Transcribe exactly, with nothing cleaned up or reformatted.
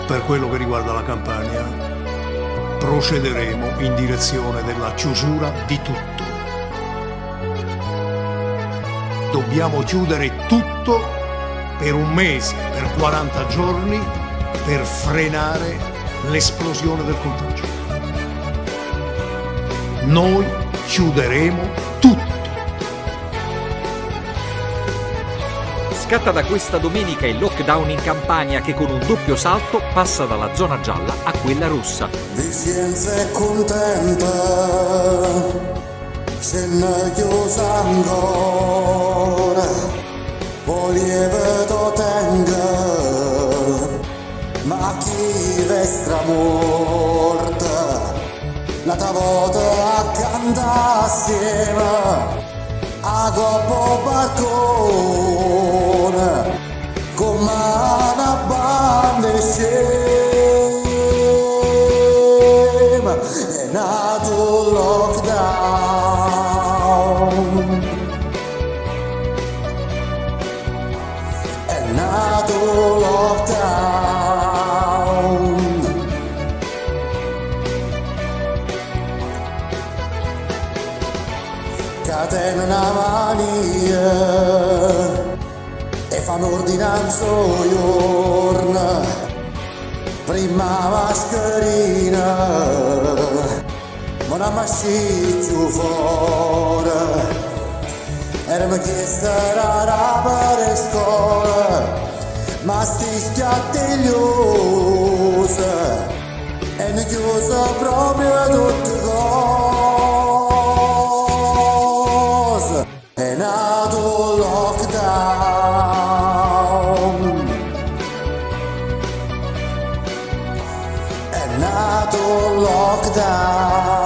Per quello che riguarda la Campania, procederemo in direzione della chiusura di tutto. Dobbiamo chiudere tutto per un mese, per quaranta giorni, per frenare l'esplosione del contagio. Noi chiuderemo tutto. Scatta da questa domenica il lockdown in Campania che con un doppio salto passa dalla zona gialla a quella rossa. Vicenza è contenta, se ne chiusa ancora, poi lievito tenga, ma chi vestra morta, la tavola a cantare assieme, a coppo balcone, come una banda scema, è nato il lockdown, è nato il lockdown. Catena una mania e fanno ordinanza giorno, prima mascherina, ma non mi più fuori, era mi chiesto rara per scuola, ma sti schiattigliosi e ne chiuso proprio tutte cose. È nato il lockdown, è nato il lockdown.